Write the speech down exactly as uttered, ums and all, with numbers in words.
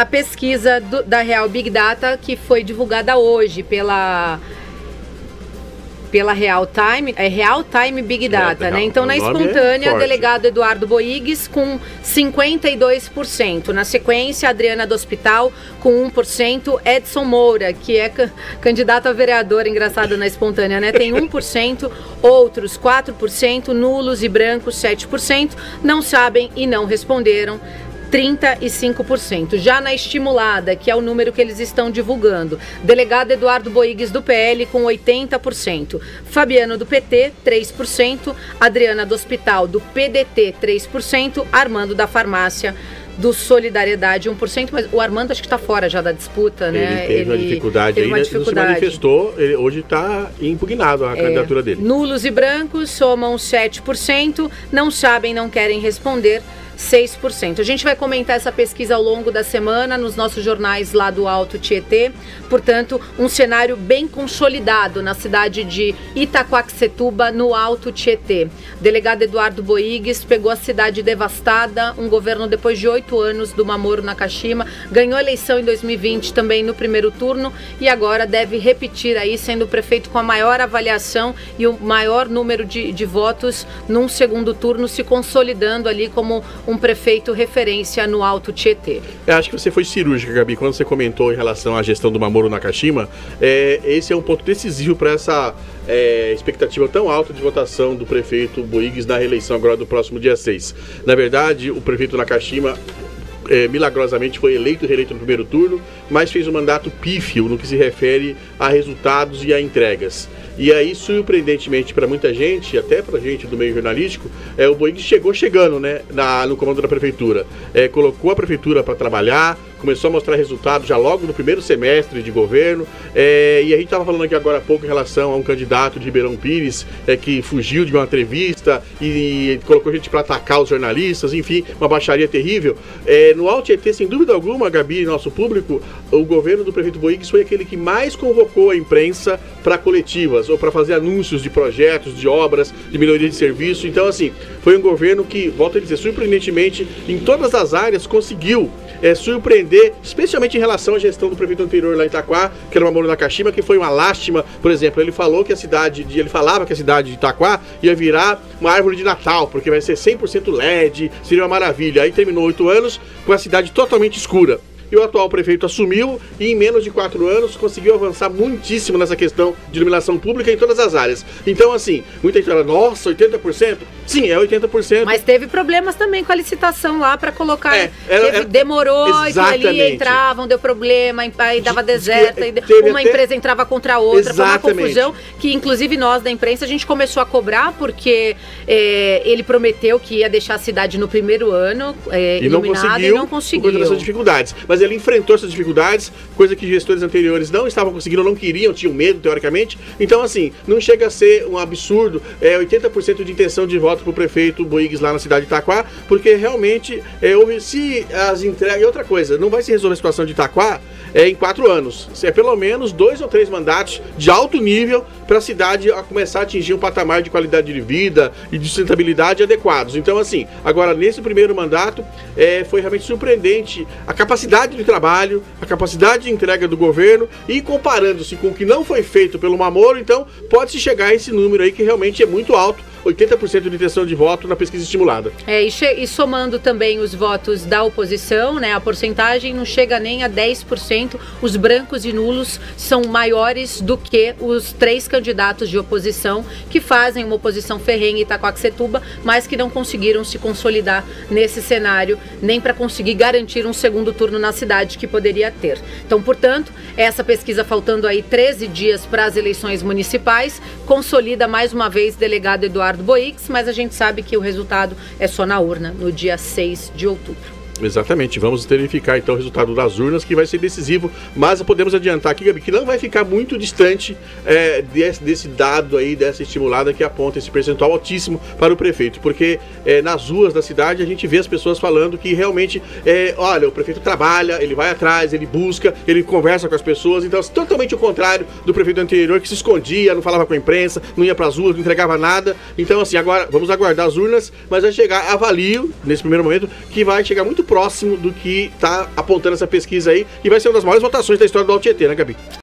a pesquisa do, da Real Big Data, que foi divulgada hoje pela... pela Real Time, é Real Time Big Data, é, né? Então, na espontânea, é delegado Eduardo Boigues com cinquenta e dois por cento. Na sequência, Adriana do Hospital com um por cento. Edson Moura, que é candidato a vereador, engraçado, na espontânea, né? Tem um por cento. Outros quatro por cento. Nulos e brancos, sete por cento. Não sabem e não responderam, trinta e cinco por cento. Já na estimulada, que é o número que eles estão divulgando, delegado Eduardo Boigues do P L com oitenta por cento, Fabiano do P T, três por cento, Adriana do Hospital do P D T, três por cento, Armando da Farmácia do Solidariedade, um por cento, mas o Armando acho que está fora já da disputa, né? Ele teve ele uma dificuldade teve aí, uma né? dificuldade. Não se manifestou, ele hoje está impugnado a é. candidatura dele. Nulos e brancos somam sete por cento, não sabem, não querem responder, seis por cento. A gente vai comentar essa pesquisa ao longo da semana nos nossos jornais lá do Alto Tietê. Portanto, um cenário bem consolidado na cidade de Itaquaquecetuba, no Alto Tietê. Delegado Eduardo Boigues pegou a cidade devastada, um governo depois de oito anos do Mamoru Nakashima, ganhou a eleição em dois mil e vinte também no primeiro turno e agora deve repetir aí, sendo o prefeito com a maior avaliação e o maior número de, de votos num segundo turno, se consolidando ali como um prefeito referência no Alto Tietê. Eu acho que você foi cirúrgica, Gabi, quando você comentou em relação à gestão do Mamoru Nakashima. É, esse é um ponto decisivo para essa é, expectativa tão alta de votação do prefeito Boigues na reeleição agora do próximo dia seis. Na verdade, o prefeito Nakashima É, milagrosamente foi eleito e reeleito no primeiro turno, mas fez um mandato pífio no que se refere a resultados e a entregas. E aí, surpreendentemente para muita gente, até para gente do meio jornalístico, é, o Boigues chegou chegando, né, na, no comando da prefeitura. É, colocou a prefeitura para trabalhar, começou a mostrar resultados já logo no primeiro semestre de governo. É, e a gente estava falando aqui agora há pouco em relação a um candidato de Ribeirão Pires é, que fugiu de uma entrevista e, e colocou gente para atacar os jornalistas, enfim, uma baixaria terrível. É, no Alto Tietê, sem dúvida alguma, Gabi e nosso público, o governo do prefeito Boigues foi aquele que mais convocou a imprensa para coletivas ou para fazer anúncios de projetos, de obras, de melhoria de serviço. Então, assim, foi um governo que, volto a dizer, surpreendentemente, em todas as áreas, conseguiu é, surpreender, especialmente em relação à gestão do prefeito anterior lá em Itaquá, que era o Mamoru Nakashima, que foi uma lástima. Por exemplo, ele falou que a cidade, de, ele falava que a cidade de Itaquá ia virar uma árvore de Natal, porque vai ser cem por cento L E D, seria uma maravilha. Aí terminou oito anos com a cidade totalmente escura. E o atual prefeito assumiu e em menos de quatro anos conseguiu avançar muitíssimo nessa questão de iluminação pública em todas as áreas. Então, assim, muita gente fala, nossa, oitenta por cento? Sim, é oitenta por cento. Mas teve problemas também com a licitação lá para colocar. É, era, teve, era, demorou, e ali entravam, deu problema, aí dava deserto, uma até... empresa entrava contra a outra, Exatamente. Foi uma confusão que, inclusive, nós da imprensa, a gente começou a cobrar porque é, ele prometeu que ia deixar a cidade no primeiro ano é, e iluminada não conseguiu, e não conseguiu. Por essas dificuldades. Mas ele enfrentou essas dificuldades, coisa que gestores anteriores não estavam conseguindo, não queriam, tinham medo, teoricamente. Então, assim, não chega a ser um absurdo, é oitenta por cento de intenção de voto para o prefeito Boigues lá na cidade de Itaquá, porque realmente é, houve, se as entregas... E outra coisa, não vai se resolver a situação de Itaquá é, em quatro anos. É pelo menos dois ou três mandatos de alto nível para a cidade a começar a atingir um patamar de qualidade de vida e de sustentabilidade adequados. Então, assim, agora nesse primeiro mandato é, foi realmente surpreendente a capacidade de trabalho, a capacidade de entrega do governo e comparando-se com o que não foi feito pelo Mamoru, então pode-se chegar a esse número aí que realmente é muito alto, oitenta por cento de intenção de voto na pesquisa estimulada. É, e, e somando também os votos da oposição, né, a porcentagem não chega nem a dez por cento, os brancos e nulos são maiores do que os três candidatos de oposição que fazem uma oposição ferrenha em Itaquaquecetuba, mas que não conseguiram se consolidar nesse cenário, nem para conseguir garantir um segundo turno na cidade que poderia ter. Então, portanto, essa pesquisa faltando aí treze dias para as eleições municipais, consolida mais uma vez delegado Eduardo Boigues, mas a gente sabe que o resultado é só na urna, no dia seis de outubro. Exatamente, vamos verificar então o resultado das urnas, que vai ser decisivo, mas podemos adiantar aqui, Gabi, que não vai ficar muito distante é, desse, desse dado aí, dessa estimulada que aponta esse percentual altíssimo para o prefeito, porque é, nas ruas da cidade a gente vê as pessoas falando que realmente, é, olha, o prefeito trabalha, ele vai atrás, ele busca, ele conversa com as pessoas, então totalmente o contrário do prefeito anterior, que se escondia, não falava com a imprensa, não ia para as ruas, não entregava nada. Então, assim, agora vamos aguardar as urnas, mas vai chegar, avalio, nesse primeiro momento, que vai chegar muito muito próximo do que está apontando essa pesquisa aí, e vai ser uma das maiores votações da história do Alto Tietê, né, Gabi?